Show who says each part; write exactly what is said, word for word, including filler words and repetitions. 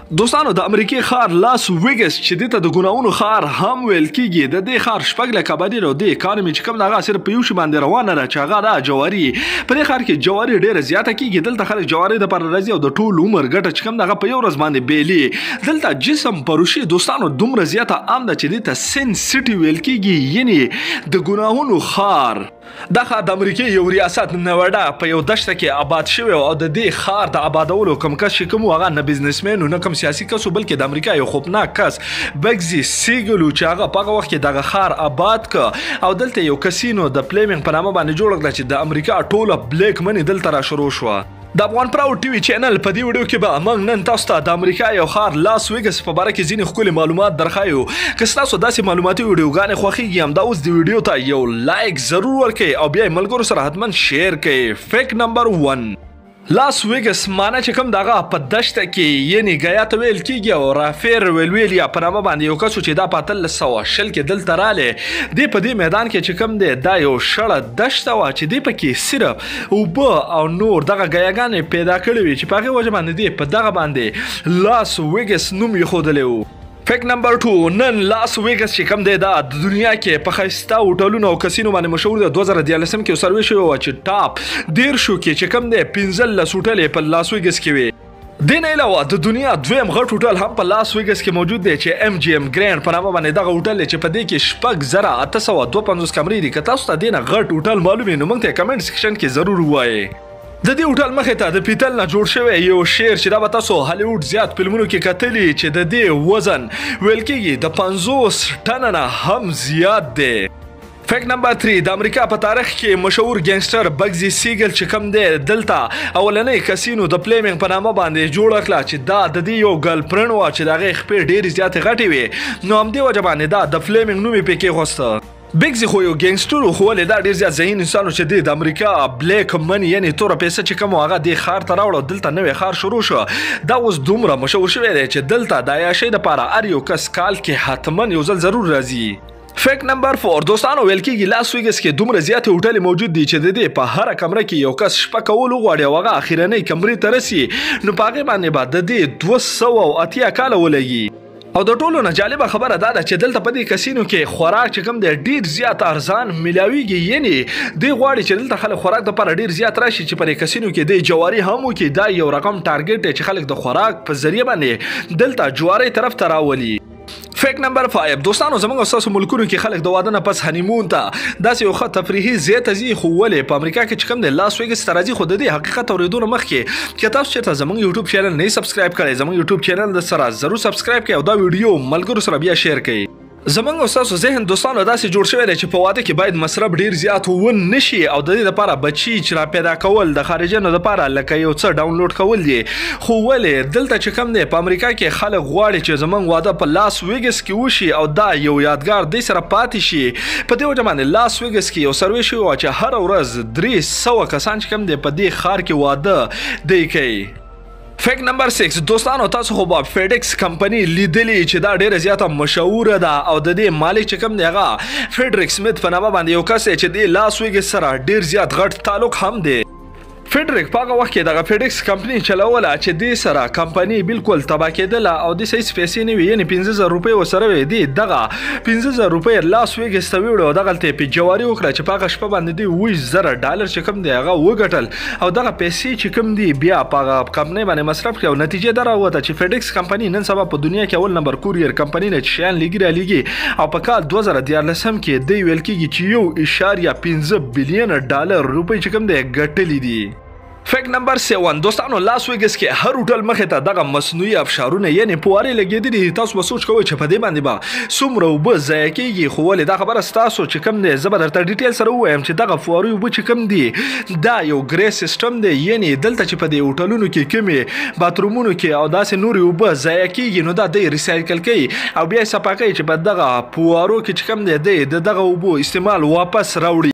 Speaker 1: دوستانو د امریکای ښار لاس ویګس چې دته د ګناونو ښار هم ویل کیږي د دې ښار شپږ لکه آبادي لري. د اکانومي چې کوم دغه صرف په یو شي باندې روانه ده چې هغه ده جواري. په دې ښار کې جواري ډیره زیاته کیږي. دلته خلک جواري د پر راځي او د ټول عمر ګټه چې کوم دغه په یو ورځ باندې بیلي. دلته جسم پروشي دوستانو دومره زیاته عام ده چې دته سن سټي ویل کیږي، یعنی د ګناهونو ښار. دا ښار د امریکای یو ریاست نوډا په یو دشته کې آباد شوی او د دې ښار د آبادولو کوم کس چې کوم هغه نه بزنسمن نه کوم سیاسي کس بلکې د امریکا یو خوفناک کس بګزي سیګل چې هغه په هغه وخت کې دغه ښار آباد ک او دلته یو کسینو د پلیمنګ په نامه باندې جوړ کړل چې د امریکا ټوله بلیک منی دلته را شروع شو. د افغان پراود ټي وي چینل په دې ویډیو کې به موږ نن تاسو ته د امریکا یو ښار لاس ویګس په باره کې ځینې ښکلي معلومات درښایو. که ستاسو داسې معلوماتي ویډیوګانې خوښیږي همدا اوس د ویډیو ته یو لایک ضرور ورکړئ او بیا یې ملګرو سره حتما شیر کړئ. فیک نمبر ون، لاس ویګس معنا چې کوم دغه په دشته کې یعنی ګیا ته ویل کیږي او رافیر ویل ویل یا په نامه باندې یو کس چې دا په اتلس سوه شل کې دلته رالی. دی په دې میدان کې چې کوم دی دا یو شړه دشته وه چې دی پکې صرف اوبه او نور دغه ګیاګانې پیدا کړې وي چې په هغې وجه باندې دی په دغه باندې لاس ویګس نوم ایښودلی و. فیک نمبر ټو، نن لاس ویګس چې کوم دی دا د دنیا کې په ښایسته هوټلونو او کسینو باندې مشهور دی. دوه زره دیارلسم کې سروې شوې وه چې ټاپ دیرشو کې چې کوم دی پنځلس هوټلې په لاس ویګس کې وي. دې نه علاوه د دنیا دویم غټ هوټل هم په لاس ویګس کې موجود دی چې ایم جی ایم ګرینډ په نامه باندې دغه هوټل دی چې په دې کې شپږ زره اته سوه دوه پنځوس کمرې دي. که تاسو ته دې نه غټ هوټل معلوم وي نو موږ ته کمنټ سیکشن کې ضرور ووایئ. د دې هوټل مخې ته د پیتل نه جوړ شوی یو شعر چې دا به تاسو هالیوډ زیات فلمونو کې کتلی چې د دې وزن ویل کېږي د پنځوس ټنه نه هم زیات دی. فیک نمبر تھری، د امریکا په تاریخ کې مشهور ګینګسټر بګزي سیګل چې کوم دی دلته اولنۍ کسینو د پلیمنګ په نامه باندې جوړه کړه چې دا د دې یو ګرل فرینډ وه چې د هغې خپې ډېرې زیاتې غټې وې نو همدې وجه باندې دا د پلیمنګ نوم یې پې کېښوسته. بګزي خو یو ګینګسټر و خو ولې دا ډېر زیات ذهین انسان و چې دی د امریکا بلیک منی یعنې توره پیسه چې کوم هغه دې ښار ته راوړه دلته نوی ښار شروع شو. دا اوس دومره مشهور شوی دی چې دلته د عیاشۍ دپاره هر یو کس کال کې حتما یو ځل ضرور راځي. فیک نمبر فور، دوستانو ویل کېږي لاس ویګس کې دومره زیاتې هوټلې موجود دي چې د دې په هره کمره کې یو کس شپه کول وغواړي او هغه اخرنۍ کمرې ته رسي نو په هغې باندې به د دې دوه سوه او اتیا کاله ولګي. او د ټولو نه جالبه خبره دا ده چې دلته په دې کسینو کې خوراک چې کوم دی ډېر زیات ارزان میلاویږي. یعنې دوی غواړي چې دلته خلک خوراک دپاره ډېر زیات راشي چې په دې کسینو کې دی جواري هم وکړي. دا یو رقم ټارګټ دی چې خلک د خوراک په ذریعه باندې دلته جوارۍ طرف ته راولي. فیک نمبر فایو، دوستانو زموږ ستاسو ملکونو کې خلک د واده نه پس هنیمون ته داسې یو ښه تفریحي ځای ته ځي خو ولې په امریکا کې چې کوم دی لاس ویګس ته راځي خو د دې حقیقت اورېدو نه مخکې که تاسو چېرته زموږ یوټیوب چینل نه یې سبسکرایب کړی زموږ یوټیوب چینل د سره ضرور سبسکرایب کړئ او دا ویډیو ملګرو سره بیا شیر کړئ. زموږ ستاسو ذهن دوستانو داسې جوړ شوی دی چې په واده کې باید مصرف ډېر زیات ون نشي او د دې لپاره بچي چې را پیدا کول د خارجیانو لپاره لکه یو څه ډاونلوډ کول دي. خو ولې دلته چې کوم دی په امریکا کې خلک غواړي چې زموږ واده په لاس ویګس کې وشي او دا یو یادګار دی سره پاتې شي. په دې وجه باندې لاس ویګس کې یو سروې شوی وه چې هره ورځ درې سوه کسان چې کوم دی په دې ښار کې واده دی کوي. فیک نمبر سکس، دوستانو تاسو خو به فیډکس کمپنی لیدلی چې دا ډیره زیاته مشهوره ده او د دې مالک چې کوم دی هغه فیډریک سمیت په نامه باندې یو کس دی چې د لاس ویګس سره ډیر زیات غټ تعلق هم دی. فیډریک په هغه وخت کې دغه فیډکس کمپنی چلوله چې دې سره کمپنی بالکل تباه کېدله او دې هیڅ پیسې نه وي یعنې پنځه زره روپۍ ورسره وې. دې دغه پنځه زره روپۍ لاس ویګس ته ویوړه او دغلته یې پې جواري وکړه چې په هغه شپه باندې دوی اووه زره ډالر چې کوم دی هغه وګټل او دغه پیسې چې کوم دي بیا په هغه کمپنۍ باندې مصرف کړي او نتیجه دا راووته چې فیډکس کمپني نن سبا په دنیا کې اول نمبر کوریر کمپني نه چې شیان لیږي رالیږي او په کال دوه زره دیارلسم کې دوی ویل کېږي چې یو اشاریه پنځه بلیونه ډالر روپۍ چې کوم دی ګټلي دي. فیک نمبر سیون، دوستانو لاس ویګس کې هر هوټل مخې ته دغه مصنوعي ابشارونه یعنې پوارې لګېدلي دي. تاسو به سوچ کوئ چې په دې باندې به څومره اوبه ضایع کېږي خو ولې دا خبره ستاسو چې کوم دی زه به درته ډیټیل سره ووایم چې دغه فوارې اوبه چې کوم دي دا یو ګرې سیسټم دی. یعنې دلته چې په دې هوټلونو کې کومې باترومونو کې او داسې نورې اوبه ضایع کېږي نو دا دی ریسایکل کوي او بیا یې صفا کوي چې په دغه فوارو کې چې کوم دی دی د دغه اوبو استعمال واپس راوړي.